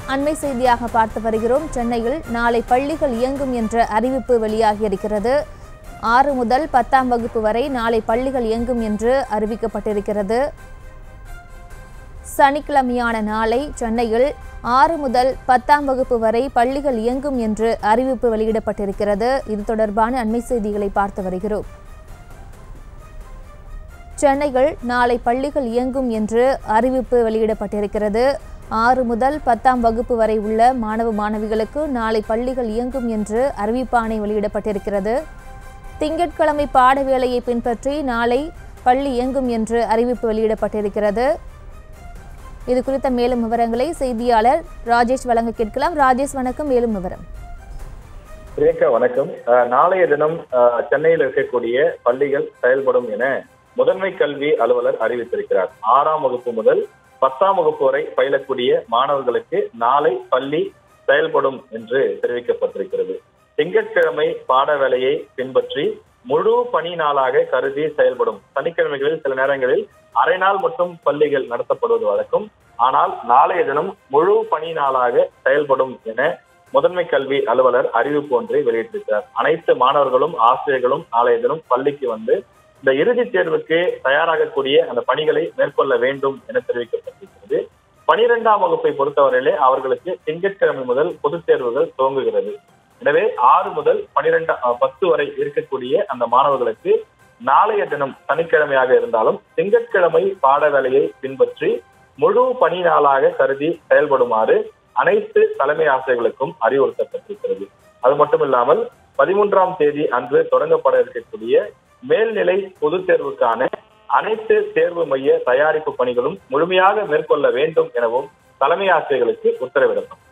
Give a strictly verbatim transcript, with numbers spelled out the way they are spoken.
அண்மை செய்தியாக பார்த்து வருகிறோம். சென்னையில் நாளை பள்ளிகள் இயங்கும் என்ற அறிவிப்பு வெளியாகியிருக்கிறது. ஆறு முதல் பத்தாம் வகுப்பு வரை நாளை பள்ளிகள் இயங்கும் என்று அறிவிக்கப்பட்டிருக்கிறது. சனிக்கிழமையான நாளை சென்னையில் ஆறு முதல் பத்தாம் வகுப்பு வரை பள்ளிகள் இயங்கும் என்று அறிவிப்பு வெளியிடப்பட்டிருக்கிறது. இது தொடர்பான அண்மை செய்திகளை பார்த்து வருகிறோம். சென்னையில் நாளை பள்ளிகள் இயங்கும் என்று அறிவிப்பு வெளியிடப்பட்டிருக்கிறது. ஆறு முதல் பத்தாம் வகுப்பு வரை உள்ள மாணவ மாணவிகளுக்கு நாளை பள்ளிகள் இயங்கும் என்று அறிவிப்பாணை வெளியிடப்பட்டிருக்கிறது. திங்கட்கிழமை பாட வேளையை பின்பற்றி நாளை பள்ளி இயங்கும் என்று அறிவிப்பு வெளியிடப்பட்டிருக்கிறது. இது குறித்த மேலும் விவரங்களை செய்தியாளர் ராஜேஷ் வழங்க கேட்கலாம். ராஜேஷ், வணக்கம். மேலும் விவரம். வணக்கம். நாளைய தினம் சென்னையில் இருக்கக்கூடிய பள்ளிகள் செயல்படும் என முதன்மை கல்வி அலுவலர் அறிவித்திருக்கிறார். ஆறாம் வகுப்பு முதல் பத்தாம் வகுப்பு வரை பயிலக்கூடிய மாணவர்களுக்கு நாளை பள்ளி செயல்படும் என்று தெரிவிக்கப்பட்டிருக்கிறது. திங்கட்கிழமை பாட வேலையை பின்பற்றி முழு பணி நாளாக கருதி செயல்படும். சனிக்கிழமைகளில் சில நேரங்களில் அரை நாள் மட்டும் பள்ளிகள் நடத்தப்படுவது வழக்கம். ஆனால் நாளைய தினம் முழு பணி நாளாக செயல்படும் என முதன்மை கல்வி அலுவலர் அறிவிப்பு ஒன்றை வெளியிட்டிருக்கிறார். அனைத்து மாணவர்களும் ஆசிரியர்களும் நாளைய தினம் பள்ளிக்கு வந்து இந்த இறுதித் தேர்வுக்கு தயாராகக்கூடிய அந்த பணிகளை மேற்கொள்ள வேண்டும் என தெரிவிக்கப்பட்டிருக்கிறது. பனிரெண்டாம் வகுப்பை பொறுத்தவரையிலே அவர்களுக்கு திங்கட்கிழமை முதல் பொதுத் தேர்வுகள் துவங்குகிறது. எனவே ஆறு முதல் பனிரெண்டாம் பத்து வரை இருக்கக்கூடிய அந்த மாணவர்களுக்கு நாளைய தினம் சனிக்கிழமையாக இருந்தாலும் திங்கட்கிழமை பாட வேலையை பின்பற்றி முழு பணி நாளாக கருதி செயல்படுமாறு அனைத்து தலைமை ஆசிரியர்களுக்கும் அறிவுறுத்தப்பட்டிருக்கிறது. அது மட்டும் இல்லாமல் பதிமூன்றாம் தேதி அன்று தொடங்கப்பட இருக்கக்கூடிய மேல்நிலை பொதுத் தேர்வுக்கான அனைத்து தேர்வு மைய தயாரிப்பு பணிகளும் முழுமையாக மேற்கொள்ள வேண்டும் எனவும் தலைமை ஆசிரியர்களுக்கு உத்தரவிடப்படும்.